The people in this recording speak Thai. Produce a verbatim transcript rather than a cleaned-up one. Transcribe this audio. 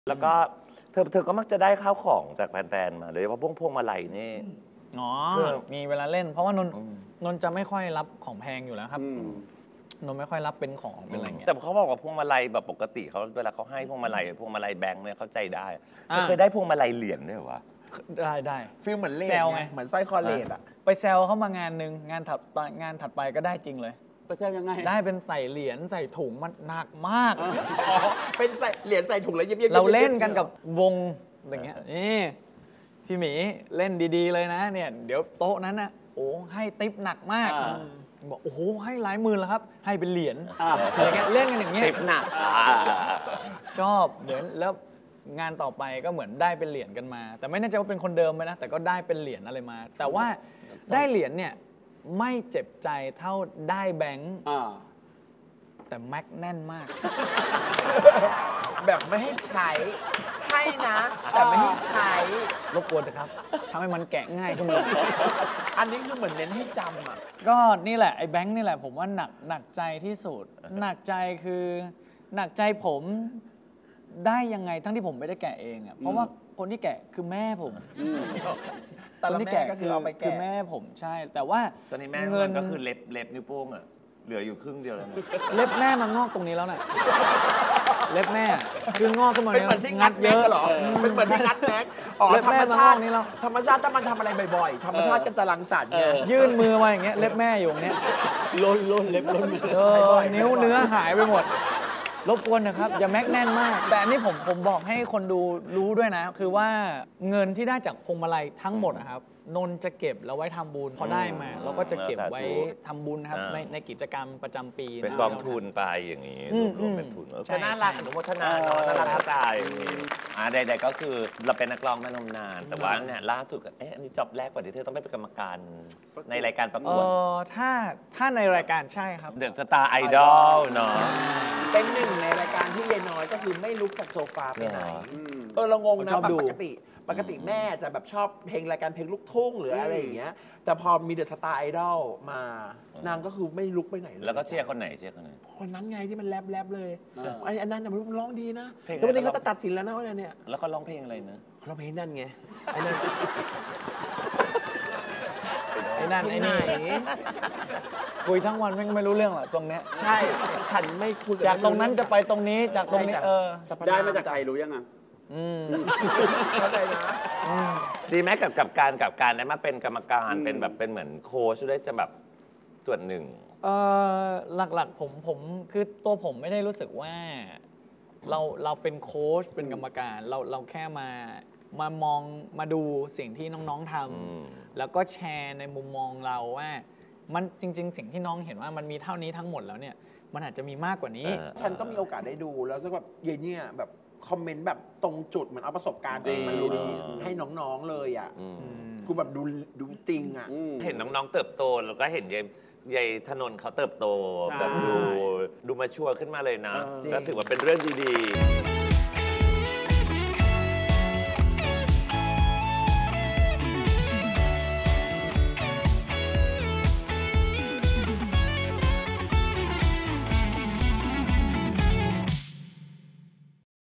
แล้วก็เธอเธอก็มักจะได้ข้าวของจากแฟนๆมาโดยเฉพาะพวงพวงมาลัยนี่อ๋อมีเวลาเล่นเพราะว่านนนนจะไม่ค่อยรับของแพงอยู่แล้วครับนนไม่ค่อยรับเป็นของเป็นอะไรเงี้ยแต่เขาบอกว่าพวงมาลัยแบบปกติเขาเวลาเขาให้พวงมาลัยพวงมาลัยแบงค์เนี่ยเข้าใจได้เคยได้พวงมาลัยเหรียญด้วยเหรอวะได้ได้ฟีลเหมือนเลดไงเหมือนสร้อยคอเลดอะไปแซวเข้ามางานหนึ่งงานถัดงานถัดไปก็ได้จริงเลยไปแซวยังไงได้เป็นใส่เหรียญใส่ถุงมันหนักมากเป็นใส่เหรียญใส่ถุงแล้วเย็บๆเราเล่นกันกับวงอย่างเงี้ยนี่พี่หมีเล่นดีๆเลยนะเนี่ยเดี๋ยวโต๊ะนั้นนะโอ้ให้ติ๊บหนักมากบอกโอ้โหให้หลายหมื่นแล้วครับให้เป็นเหรียญอะไรเงี้ยเล่นกันอย่างเงี้ยติ๊บหนักชอบเหมือนแล้วงานต่อไปก็เหมือนได้เป็นเหรียญกันมาแต่ไม่แน่ใจว่าเป็นคนเดิมไหมนะแต่ก็ได้เป็นเหรียญอะไรมาแต่ว่าได้เหรียญเนี่ยไม่เจ็บใจเท่าได้แบงค์แต่แม็กแน่นมากแบบไม่ให้ใช้ให้นะแต่ไม่ให้ใช้รบกวนนะครับทำให้มันแกะง่ายขึ้นมาอันนี้คือเหมือนเน้นให้จำอ่ะก็นี่แหละไอ้แบงค์นี่แหละผมว่าหนักหนักใจที่สุดหนักใจคือหนักใจผมได้ยังไงทั้งที่ผมไม่ได้แกะเองอ่ะเพราะว่าคนที่แกะคือแม่ผมคนที่แกะก็คือเอาไปแกะคือแม่ผมใช่แต่ว่าตอนนี้แม่เงินก็คือเล็บเล็บนิ้วโป้งอ่ะเหลืออยู่ครึ่งเดียวแล้วเล็บแม่มันงอกตรงนี้แล้วน่ะเล็บแม่คืองอกขึ้นมาเป็นเหมือนที่งัดเยอะหรอเป็นเหมือนที่งัดแม็กอ๋อธรรมชาติธรรมชาติถ้ามันทำอะไรบ่อยๆธรรมชาติก็จะรังสรรค์ไงยื่นมือมาอย่างเงี้ยเล็บแม่อยู่อย่างเงี้ยล้นล้นเล็บล้นนิ้วเนื้อหายไปหมดรบกวนนะครับอย่าแม็กแน่นมากแต่อันนี้ผมผมบอกให้คนดูรู้ด้วยนะคือว่าเงินที่ได้จากพวงมาลัยทั้งหมดนะครับนนจะเก็บแล้วไว้ทำบุญพอได้มาเราก็จะเก็บไว้ทำบุญนะครับในในกิจกรรมประจำปีเป็นกองทุนไปอย่างนี้รวมเป็นทุนก็น่ารักอนุโมทนาเนาะน่ารักตายอย่างนี้อ่าใดๆก็คือเราเป็นนักร้องมานมนานแต่ว่าเนี่ยล่าสุดเอ๊ะอันนี้จ็อบแรกกว่าที่เธอต้องไปเป็นกรรมการในรายการประกวดถ้าถ้าในรายการใช่ครับเดอะสตาร์ไอดอลเนาะเป็นหนึ่งในรายการที่ยายน้อยก็คือไม่ลุกจากโซฟาไปไหนเออเรางงนะแบบปกติปกติแม่จะแบบชอบเพลงรายการเพลงลูกทุ่งหรืออะไรอย่างเงี้ยแต่พอมีเดอะสตาร์ไอดอลมานางก็คือไม่ลุกไปไหนเลยแล้วก็เชียร์คนไหนเชียร์คนไหนคนนั้นไงที่มันแรปแรปเลยไอ้อันนั้นน่ะมันร้องดีนะแล้ววันนี้เขาจะตัดสินแล้วนะว่าเนี่ยแล้วเขาร้องเพลงอะไรนะเขาร้องเพลงนั่นไงไอ้นั่นไอ้นั่นไอ้นี่คุยทั้งวันไม่ไม่รู้เรื่องหรอกตรงเนี้ยใช่ฉันไม่คุยจากตรงนั้นจะไปตรงนี้จากตรงนี้เออได้มาจากใครรู้ยังอ่ะเข้าใจนะดีไหมกับกับการกับการได้มาเป็นกรรมการเป็นแบบเป็นเหมือนโค้ชได้จะแบบส่วนหนึ่งเออหลักๆผมผมคือตัวผมไม่ได้รู้สึกว่าเราเราเป็นโค้ชเป็นกรรมการเราเราแค่มามามองมาดูสิ่งที่น้องๆทำแล้วก็แชร์ในมุมมองเราว่ามันจริงๆสิ่งที่น้องเห็นว่ามันมีเท่านี้ทั้งหมดแล้วเนี่ยมันอาจจะมีมากกว่านี้ฉันก็มีโอกาสได้ดูแล้วแบบเย็นเนี่ยแบบคอมเมนต์แบบตรงจุดเหมือนเอาประสบการณ์ตัวเองมาลุยให้น้องๆเลยอ่ะกูแบบดูดูจริงอ่ะเห็นน้องๆเติบโตแล้วก็เห็นยายยายถนนเขาเติบโตแบบดูดูมาชัวร์ขึ้นมาเลยนะก็ถือว่าเป็นเรื่องดีๆ